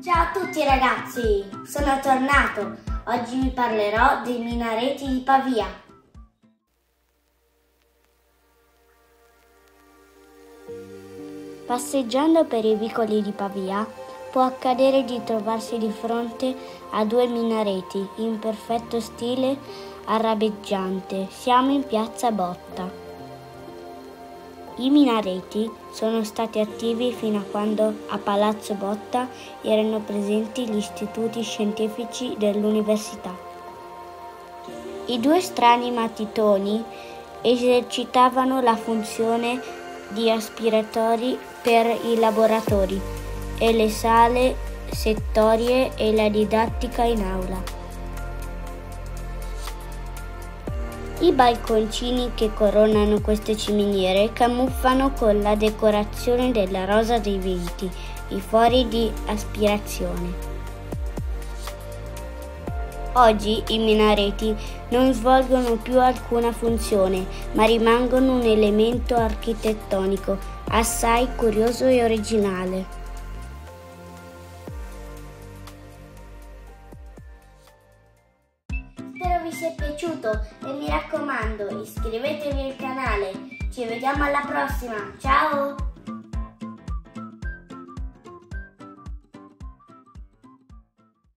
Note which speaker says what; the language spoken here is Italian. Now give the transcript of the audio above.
Speaker 1: Ciao a tutti ragazzi, sono tornato. Oggi vi parlerò dei minareti di Pavia. Passeggiando per i vicoli di Pavia può accadere di trovarsi di fronte a due minareti in perfetto stile arabeggiante. Siamo in piazza Botta. I minareti sono stati attivi fino a quando a Palazzo Botta erano presenti gli istituti scientifici dell'università. I due strani matitoni esercitavano la funzione di aspiratori per i laboratori e le sale settorie e la didattica in aula. I balconcini che coronano queste ciminiere camuffano con la decorazione della rosa dei venti i fori di aspirazione. Oggi i minareti non svolgono più alcuna funzione, ma rimangono un elemento architettonico assai curioso e originale. Spero vi sia piaciuto e mi raccomando, iscrivetevi al canale. Ci vediamo alla prossima. Ciao!